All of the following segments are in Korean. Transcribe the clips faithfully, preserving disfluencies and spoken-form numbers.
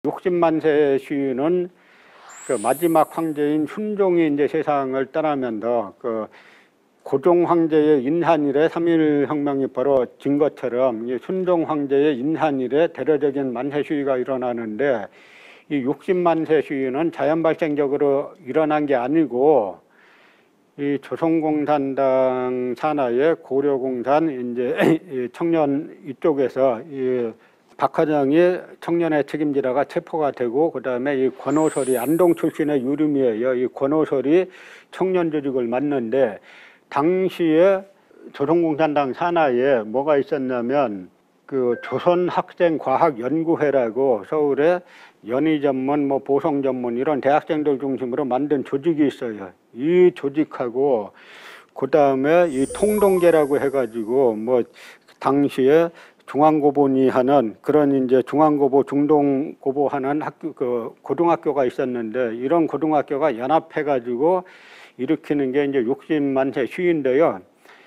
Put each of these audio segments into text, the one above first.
육십만 세 시인은 그 마지막 황제인 순종이 이제 세상을 떠나면서 그 고종 황제의 인한일에 삼일 혁명이 벌어진 것처럼 이 순종 황제의 인한일에 대대적인 만세 시위가 일어나는데, 이 육십만 세 시위는 자연 발생적으로 일어난 게 아니고 이 조선공산당 산하의 고려공산 이제 청년 이쪽에서 이 박화정이 청년의 책임지다가 체포가 되고, 그 다음에 이 권오설이 안동 출신의 유림이에요. 이 권오설이 청년 조직을 맡는데, 당시에 조선공산당 산하에 뭐가 있었냐면 그 조선학생과학연구회라고 서울에 연희 전문, 뭐 보성 전문 이런 대학생들 중심으로 만든 조직이 있어요. 이 조직하고 그 다음에 이 통동계라고 해가지고 뭐 당시에 중앙고본이 하는 그런 이제 중앙고보, 중동고보 하는 학교, 그 고등학교가 있었는데, 이런 고등학교가 연합해가지고 일으키는 게 이제 육십만 세 시위인데요.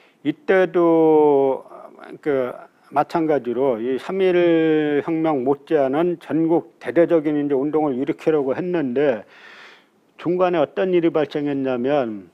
이때도 그 마찬가지로 이 삼일 혁명 못지않은 전국 대대적인 이제 운동을 일으키려고 했는데, 중간에 어떤 일이 발생했냐면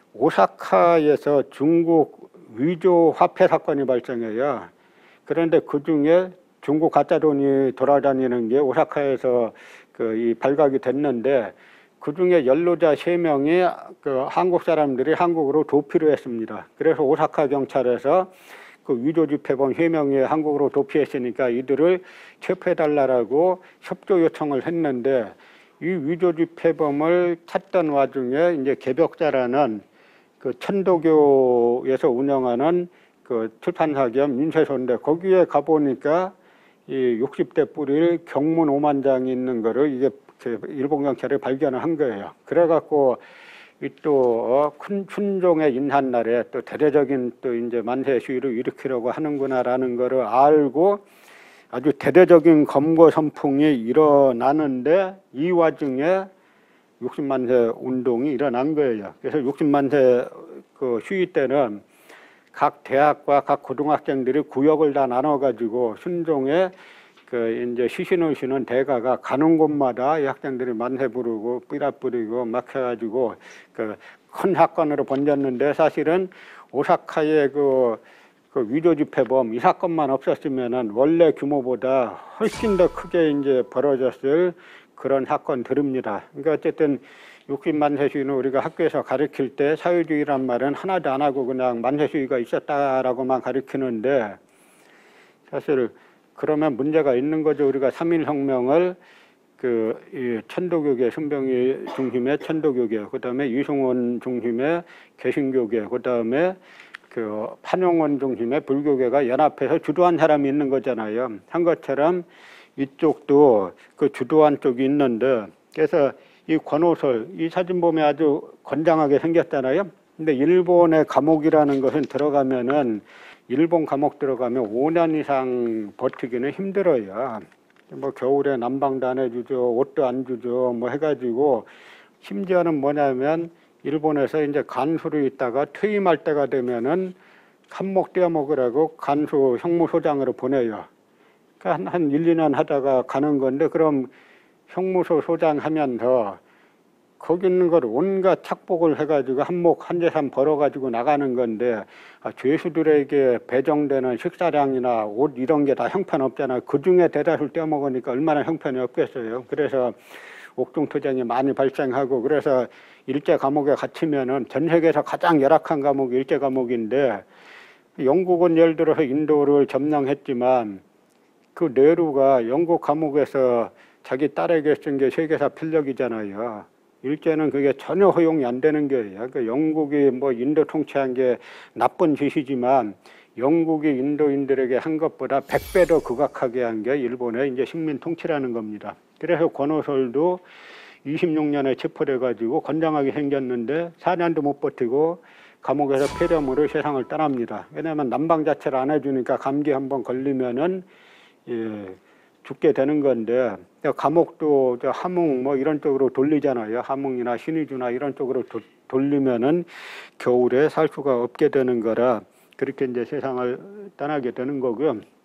오사카에서 중국 위조 화폐 사건이 발생해요. 그런데 그 중에 중국 가짜 돈이 돌아다니는 게 오사카에서 그 이 발각이 됐는데, 그 중에 연루자 세 명이 그 한국 사람들이 한국으로 도피를 했습니다. 그래서 오사카 경찰에서 그 위조 집회범 세 명이 한국으로 도피했으니까 이들을 체포해달라고 협조 요청을 했는데, 이 위조 집회범을 찾던 와중에 이제 개벽자라는 그 천도교에서 운영하는 그 출판사 겸 인쇄소인데, 거기에 가보니까 이 육십 대 뿌릴 경문 오만 장이 있는 거를 이게 일본 경찰이 발견을 한 거예요. 그래갖고 이 또 큰 춘종의 인한날에 또 대대적인 또 이제 만세 시위를 일으키려고 하는구나라는 거를 알고 아주 대대적인 검거 선풍이 일어나는데, 이 와중에 육십만 세 운동이 일어난 거예요. 그래서 육십만 세 그 시위 때는 각 대학과 각 고등학생들이 구역을 다 나눠가지고 순종의 그 이제 시신을 쉬는 대가가 가는 곳마다 이 학생들이 만세 부르고 삐라 뿌리고 막 해가지고 그 큰 사건으로 번졌는데, 사실은 오사카의 그, 그 위조 집회범 이 사건만 없었으면은 원래 규모보다 훨씬 더 크게 이제 벌어졌을 그런 사건들입니다. 그러니까 어쨌든 육십만 세 시위는 우리가 학교에서 가르칠 때 사회주의란 말은 하나도 안 하고 그냥 만세 시위가 있었다라고만 가르치는데, 사실 그러면 문제가 있는 거죠. 우리가 삼일 혁명을 그 이 천도교계, 순병이 중심의 천도교계, 그 다음에 이승원 중심의 개신교계, 그 다음에 그 판용원 중심의 불교계가 연합해서 주도한 사람이 있는 거잖아요. 한 것처럼 이쪽도 그 주도한 쪽이 있는데, 그래서 이 권오설, 이 사진 보면 아주 건장하게 생겼잖아요. 근데 일본의 감옥이라는 것은 들어가면은, 일본 감옥 들어가면 오 년 이상 버티기는 힘들어요. 뭐 겨울에 난방도 안 해주죠, 옷도 안 주죠, 뭐 해가지고, 심지어는 뭐냐면 일본에서 이제 간수로 있다가 퇴임할 때가 되면은 한몫 떼어 먹으라고 간수 형무소장으로 보내요. 그러니까 한, 한 일, 이 년 하다가 가는 건데, 그럼 형무소 소장 하면서 거기 있는 걸 온갖 착복을 해가지고 한몫 한재산 벌어가지고 나가는 건데, 아, 죄수들에게 배정되는 식사량이나 옷 이런 게 다 형편없잖아요. 그 중에 대다수를 떼어먹으니까 얼마나 형편이 없겠어요. 그래서 옥중투쟁이 많이 발생하고, 그래서 일제 감옥에 갇히면은 전 세계에서 가장 열악한 감옥이 일제 감옥인데, 영국은 예를 들어서 인도를 점령했지만 그 네루가 영국 감옥에서 자기 딸에게 쓴 게 세계사 필력이잖아요. 일제는 그게 전혀 허용이 안 되는 거예요. 그러니까 영국이 뭐 인도 통치한 게 나쁜 짓이지만 영국이 인도인들에게 한 것보다 백 배 더 극악하게 한 게 일본의 이제 식민 통치라는 겁니다. 그래서 권오설도 이십육 년에 체포돼 가지고 건장하게 생겼는데 사 년도 못 버티고 감옥에서 폐렴으로 세상을 떠납니다. 왜냐하면 난방 자체를 안 해주니까 감기 한번 걸리면은 예, 죽게 되는 건데, 감옥도 저 함흥 뭐 이런 쪽으로 돌리잖아요. 함흥이나 신의주나 이런 쪽으로 도, 돌리면은 겨울에 살 수가 없게 되는 거라 그렇게 이제 세상을 떠나게 되는 거고요.